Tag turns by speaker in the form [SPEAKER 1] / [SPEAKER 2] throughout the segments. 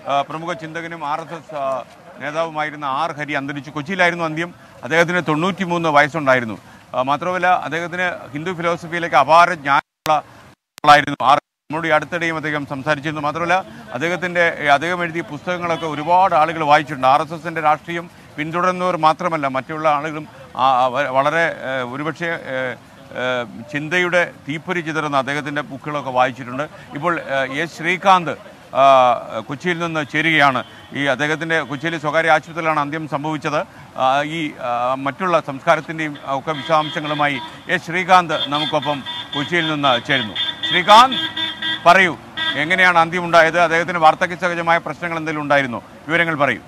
[SPEAKER 1] പ്രമുഖ ചിന്തകനും RSS നേതാവുമായിരുന്ന ആർ ഹരി അന്തരിച്ചു. കൊച്ചിയിലായിരുന്നു അന്ത്യം. അദ്ദേഹത്തിന് 93 വയസ്സുണ്ടായിരുന്നു. മാത്രമല്ല അദ്ദേഹത്തിന് ഹിന്ദു ഫിലോസഫിയിലേക്ക് അപാര ജ്ഞാനമുള്ള ആളായിരുന്നു. നമ്മുടെ അടുത്തിടെയും അദ്ദേഹം സംസാരിച്ചിരുന്നു. മാത്രമല്ല അദ്ദേഹം എഴുതിയ പുസ്തകങ്ങളൊക്കെ ഒരുപാട് ആളുകൾ വായിച്ചിട്ടുണ്ട്. RSSന്റെ രാഷ്ട്രീയം പിന്തുടരുന്നവർ മാത്രമല്ല മറ്റുള്ള ആളുകളും വളരെ ഒരുപക്ഷെ ചിന്തയുടെ തീപ്പൊരി ചിതറുന്ന അദ്ദേഹത്തിൻ്റെ ബുക്കുകളൊക്കെ വായിച്ചിട്ടുണ്ട്. ഇപ്പോൾ എസ് ശ്രീകാന്ത് കൊച്ചിയിൽ നിന്ന് ചേരുകയാണ്. അദ്ദേഹത്തിൻ്റെ കൊച്ചിയിലെ സ്വകാര്യ ആശുപത്രിയിലാണ് അന്ത്യം സംഭവിച്ചത്. ഈ മറ്റുള്ള സംസ്കാരത്തിൻ്റെയും ഒക്കെ വിശദാംശങ്ങളുമായി എസ് ശ്രീകാന്ത് നമുക്കൊപ്പം കൊച്ചിയിൽ നിന്ന് ചേരുന്നു. ശ്രീകാന്ത്, പറയൂ, എങ്ങനെയാണ് അന്ത്യമുണ്ടായത്? അദ്ദേഹത്തിന് വാർദ്ധക്യ സഹജമായ പ്രശ്നങ്ങൾ എന്തെങ്കിലും ഉണ്ടായിരുന്നോ? വിവരങ്ങൾ പറയൂ.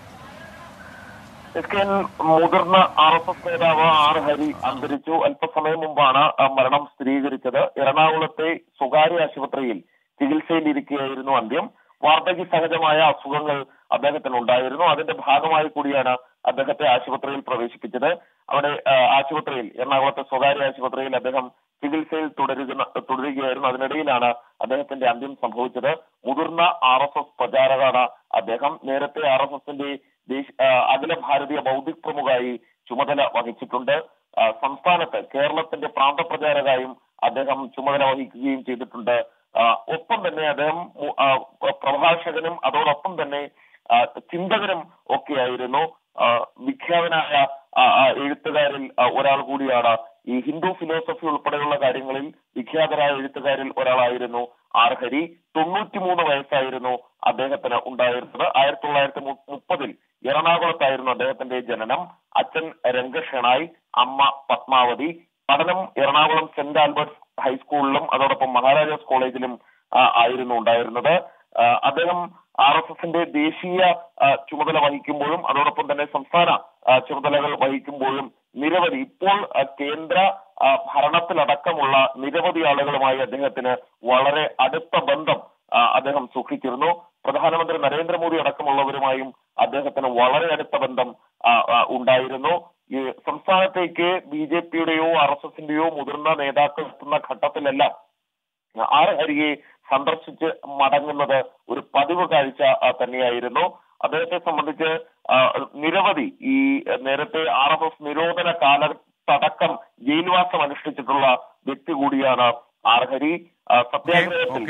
[SPEAKER 2] മുതിർന്ന RSS നേതാവ് ആർ ഹരി അന്തരിച്ചു. അല്പസമയം മുമ്പാണ് മരണം സ്ഥിരീകരിച്ചത്. എറണാകുളത്തെ സ്വകാര്യ ആശുപത്രിയിൽ ചികിത്സയിലിരിക്കുകയായിരുന്നു അന്ത്യം. വാർദ്ധക്യ സഹജമായ അസുഖങ്ങൾ അദ്ദേഹത്തിനുണ്ടായിരുന്നു. അതിന്റെ ഭാഗമായി കൂടിയാണ് അദ്ദേഹത്തെ ആശുപത്രിയിൽ പ്രവേശിപ്പിച്ചത്. അവിടെ എറണാകുളത്തെ സ്വകാര്യ ആശുപത്രിയിൽ അദ്ദേഹം ചികിത്സയിൽ തുടരുകയായിരുന്നു. അതിനിടയിലാണ് അദ്ദേഹത്തിന്റെ അന്ത്യം സംഭവിച്ചത്. മുതിർന്ന RSS പ്രചാരകാണ് അദ്ദേഹം. നേരത്തെ RSSന്റെ അഖില ഭാരതീയ ബൗദ്ധിക് പ്രമുഖായി ചുമതല വഹിച്ചിട്ടുണ്ട്. സംസ്ഥാനത്ത് കേരളത്തിന്റെ പ്രാന്തപ്രചാരകായും അദ്ദേഹം ചുമതല വഹിക്കുകയും ചെയ്തിട്ടുണ്ട്. ഒപ്പം തന്നെ അദ്ദേഹം പ്രഭാഷകനും അതോടൊപ്പം തന്നെ ചിന്തകനും ഒക്കെയായിരുന്നു. വിഖ്യാതനായ എഴുത്തുകാരിൽ ഒരാൾ കൂടിയാണ്. ഈ ഹിന്ദു ഫിലോസഫി ഉൾപ്പെടെയുള്ള കാര്യങ്ങളിൽ വിഖ്യാതരായ എഴുത്തുകാരിൽ ഒരാളായിരുന്നു ആർ ഹരി. 93 വയസ്സായിരുന്നു അദ്ദേഹത്തിന് ഉണ്ടായിരുന്നത്. 1930 എറണാകുളത്തായിരുന്നു അദ്ദേഹത്തിന്റെ ജനനം. അച്ഛൻ രംഗഷണായി, അമ്മ പത്മാവതി. പഠനം എറണാകുളം സെന്റ് ആൽബർട്ട്സ് ഹൈസ്കൂളിലും അതോടൊപ്പം മഹാരാജാസ് കോളേജിലും ആയിരുന്നു ഉണ്ടായിരുന്നത്. അദ്ദേഹം RSSന്റെ ദേശീയ ചുമതല വഹിക്കുമ്പോഴും അതോടൊപ്പം തന്നെ സംസ്ഥാന ചുമതലകൾ വഹിക്കുമ്പോഴും നിരവധി ഇപ്പോൾ കേന്ദ്ര ഭരണത്തിലടക്കമുള്ള നിരവധി ആളുകളുമായി അദ്ദേഹത്തിന് വളരെ അടുത്ത ബന്ധം അദ്ദേഹം സൂക്ഷിച്ചിരുന്നു. പ്രധാനമന്ത്രി നരേന്ദ്രമോദി അടക്കമുള്ളവരുമായും അദ്ദേഹത്തിന് വളരെ അടുത്ത ബന്ധം ഉണ്ടായിരുന്നു. ഈ സംസ്ഥാനത്തേക്ക് BJPയുടെയോ RSSന്റെയോ മുതിർന്ന നേതാക്കൾ എത്തുന്ന ഘട്ടത്തിലെല്ലാം ആർ ഹരിയെ സന്ദർശിച്ച് മടങ്ങുന്നത് ഒരു പതിവ് കാഴ്ച തന്നെയായിരുന്നു. അദ്ദേഹത്തെ സംബന്ധിച്ച് നിരവധി ഈ നേരത്തെ RSS നിരോധന കാലത്തടക്കം ജയിൽവാസം അനുഷ്ഠിച്ചിട്ടുള്ള വ്യക്തി കൂടിയാണ് ആർ ഹരി. സത്യാഗ്രഹത്തിൽ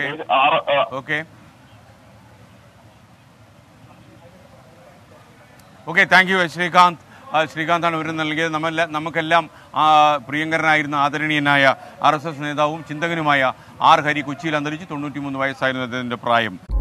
[SPEAKER 1] താങ്ക് യു ശ്രീകാന്താണ് വിവരം നൽകിയത്. നമുക്കെല്ലാം പ്രിയങ്കരനായിരുന്ന ആദരണീയനായ RSS നേതാവും ചിന്തകനുമായ ആർ ഹരി കൊച്ചിയിൽ അന്തരിച്ച്. 93 വയസ്സായിരുന്നു അദ്ദേഹത്തിന്റെ പ്രായം.